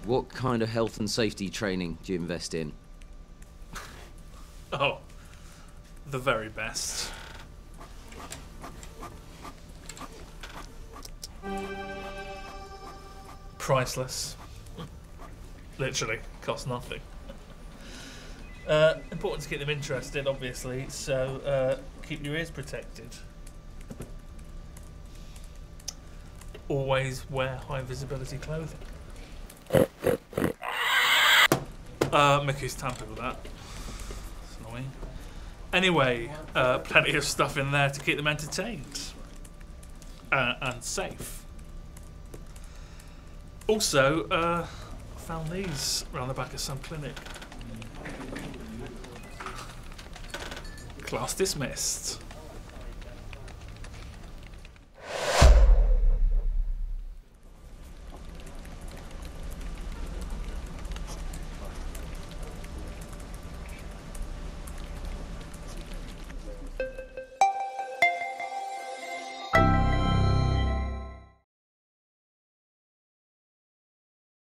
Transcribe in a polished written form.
What kind of health and safety training do you invest in? Oh, the very best. Priceless. Literally, costs nothing. Important to keep them interested, obviously, so keep your ears protected. Always wear high visibility clothing. Mickey's tampered with that. It's annoying. Anyway, plenty of stuff in there to keep them entertained and safe. Also, found these around the back of some clinic. Class dismissed.